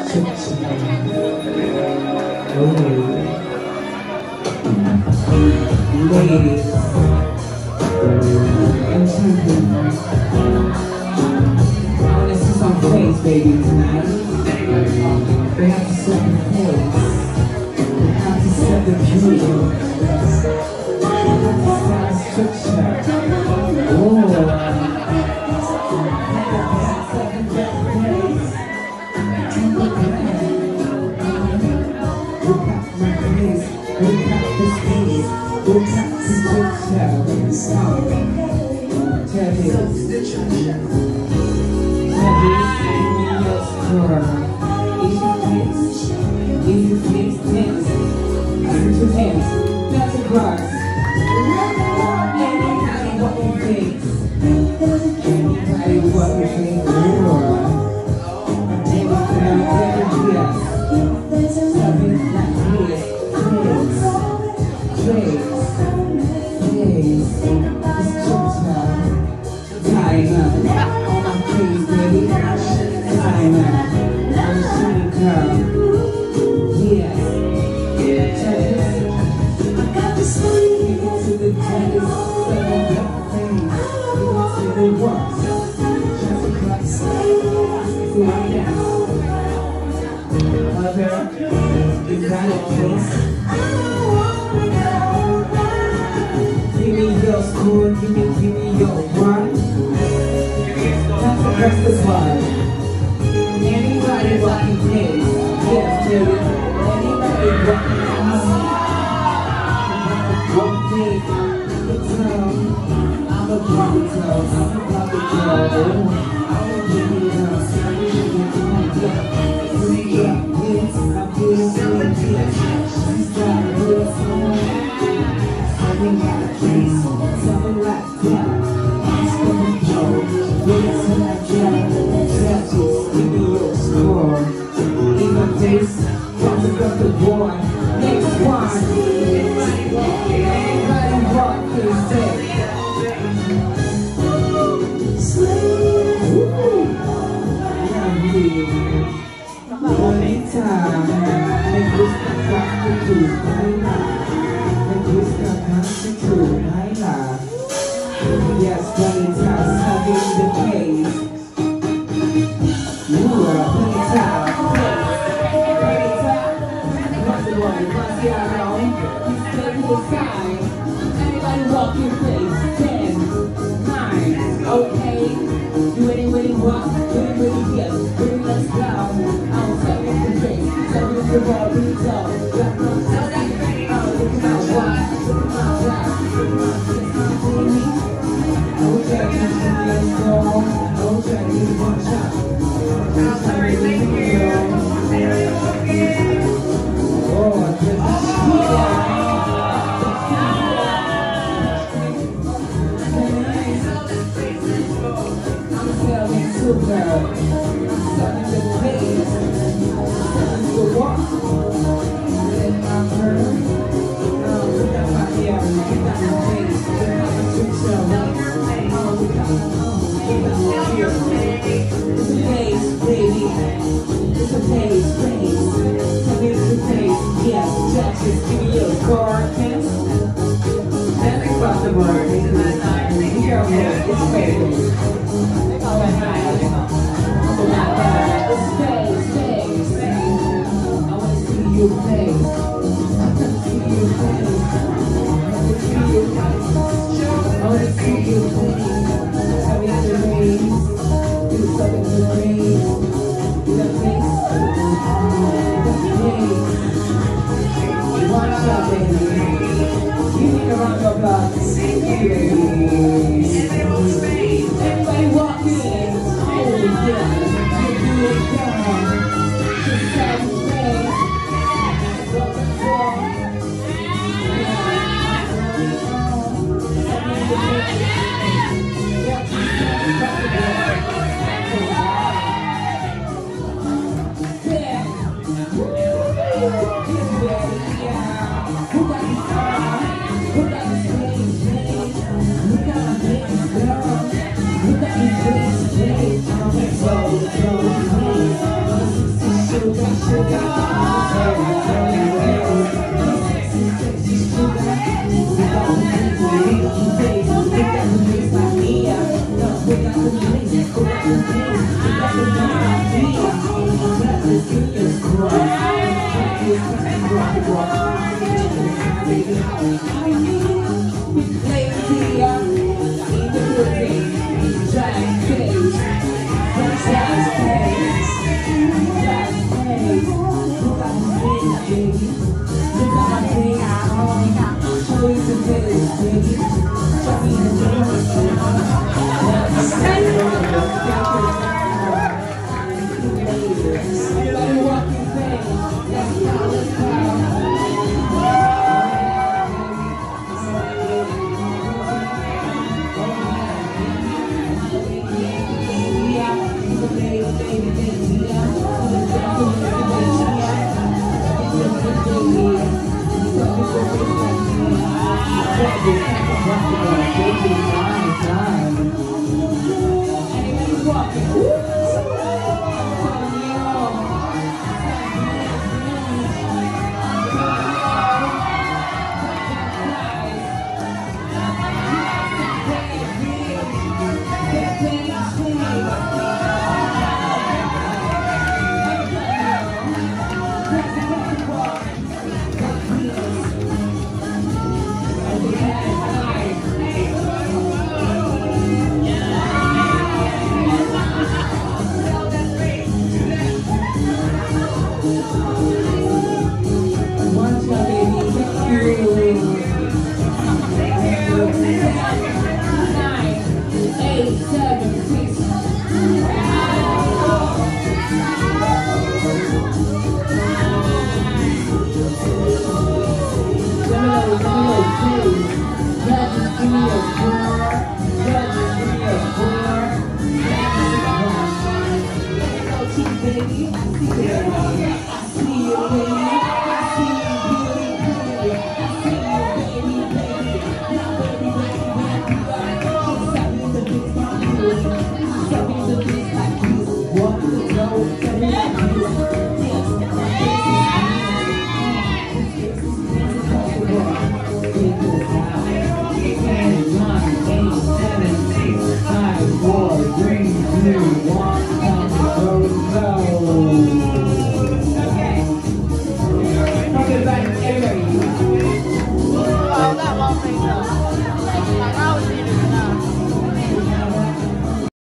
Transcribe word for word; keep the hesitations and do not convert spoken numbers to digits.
Ladies and gentlemen, I wanna see some face, baby, tonight. They have to set the pace. They have to set the tune. They have to set the structure. Oh, Look at the structure. Tell me, tell me, give me your score. If you fix, if you fix things, put your hands, that's a cross. Anybody what you think, anybody what you think, more. Everything out there, yes. Something like this, this, this. Give me your score, give me, give me your one. That's the rest of one. Anybody walking pace, yes, baby. Anybody walking pace. One day, I'm a town, I'm a Bronco, I'm a Bobby Joe. I'm a Jimmy House, I'm a Jimmy House. Three up hits, I'm doing three hits. She's got a good song. Something like this, something like that. It's gonna go. Wait till I get touches, give me your score. Even this, from the rest of boy. Next one. Anybody walk this day? Only time, make this constitute my life. Make this constitute my life. Yes, plenty time, having the case. You are plenty time, plenty time. What's the one? What's the other? You stay to the side. Anybody walk your place? Ten, nine, okay. Do any winning walk, do any winning yes. Bring us down. I'll tell you the face. Tell you the ball, bring it up. Got no self. I'll look at my watch. Look at my glass. Look at my face. I will try to get my song. I will try to get one shot. I'm sorry, thank you. Oh, just a I'm selling super. I'm selling the pace. I'm selling the walk. Baby, I see